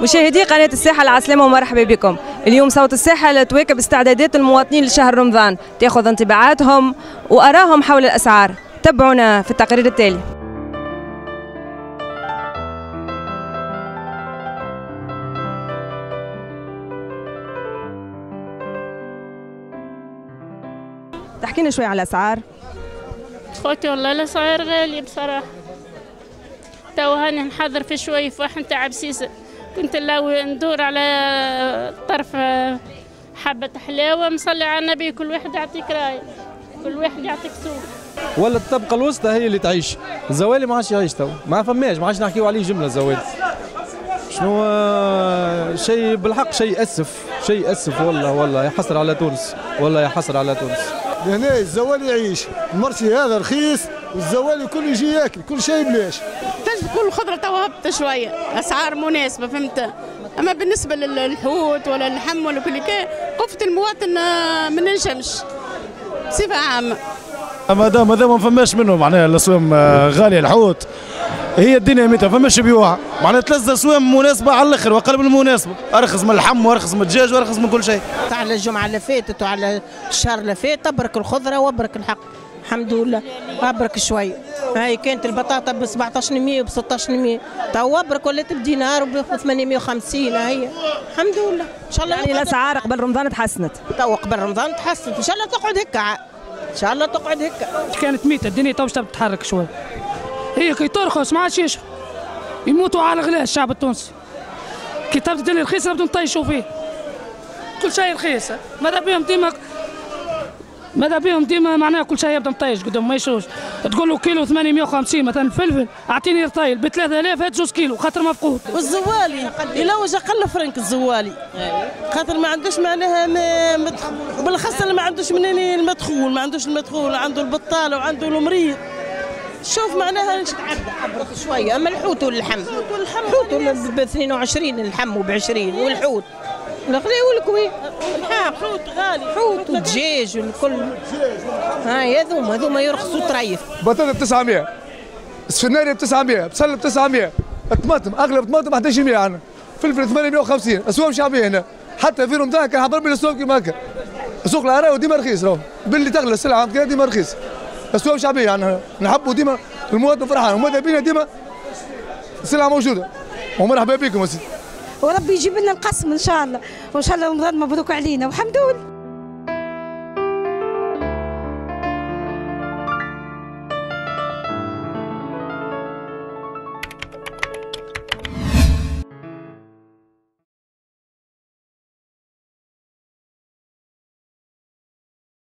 مشاهدي قناة الساحة العسلامة ومرحبا بكم. اليوم صوت الساحة تواكب استعدادات المواطنين لشهر رمضان، تاخذ انطباعاتهم وآراهم حول الأسعار. تابعونا في التقرير التالي. تحكينا شوي على الأسعار. خوتي والله الأسعار غالية بصراحة. تو هاني نحضر في شوي فحم تاع بسيسة، كنت لو ندور على طرف حبة حلاوة مصلي على النبي، كل واحد يعطيك راي، كل واحد يعطيك سوق. ولا الطبقة الوسطى هي اللي تعيش، الزوالي ما عادش يعيش تو، ما فماش، ما عادش نحكيو عليه جملة الزوالي. شنو شيء بالحق، شيء أسف والله يحسر على تونس، والله يحسر على تونس. هنا الزوالي يعيش، المرسي هذا رخيص والزوالي كل يجي ياكل كل شيء بلاش. تجد كل خضره تو هبطت شويه، اسعار مناسبه فهمت، اما بالنسبه للحوت ولا اللحم ولا كل كي قفت المواطن ما ننجمش بصفه عامه. ما فماش منه معناها الاسواق غاليه، الحوت هي الدنيا متى فماش بيوعها، معناها ثلاث اسواق مناسبه على الاخر واقل من المناسبه، ارخص من اللحم وارخص من الدجاج وارخص من كل شيء. على الجمعه اللي فاتت وعلى الشهر اللي فات تبرك الخضره وابرك الحق، الحمد لله ابرك شوي. هاي كانت البطاطا ب 1700 وب 1600، تو ابرك ولات بدينار وب 850. هي الحمد لله ان شاء الله. يعني الاسعار قبل رمضان تحسنت، تو قبل رمضان تحسنت، ان شاء الله تقعد هكا، ان شاء الله تقعد هكا. كانت ميتة الدنيا تو تتحرك شوي، هي كي ترخص ما عادش يشرب، يموتوا على غلاء الشعب التونسي. كي تبدا الدنيا رخيصه نبداو نطيشوا فيه، كل شيء رخيص. ماذا بهم ديما معناها كل شيء يبدا مطيش قدام ما يشروش. تقول له كيلو 850 مثلا فلفل، اعطيني رطيل ب 3000 هات 2 كيلو خاطر مفقود. والزوالي يلوج اقل فرنك الزوالي، خاطر ما عندوش معناها بالاخص اللي ما عندوش منين المدخول، ما عندوش المدخول، عنده البطاله وعنده المريض. شوف معناها ابرك شويه. اما الحوت واللحم، الحوت ب 22 اللحم وب 20 والحوت الغلي والكوي. حوت غالي، حوت ودجاج والكل. هاي هذوما يرخصوا تريف. بطاطا ب 900، السفناري ب 900، بصل ب 900، الطماطم اغلب الطماطم 1100 عندنا، فلفل 850. اسواق شعبيه هنا، حتى في رمضان كان حضر بين السوق كيما هكا. السوق العراوي ديما رخيص، راهو باللي تغلى السلعه عندنا ديما رخيص. اسواق شعبيه يعني نحبوا ديما المواطن فرحان، وماذا بينا ديما السلعه موجوده. ومرحبا بكم يا سيدي. وربي يجيب لنا القسم ان شاء الله، وان شاء الله رمضان مبروك علينا والحمد لله.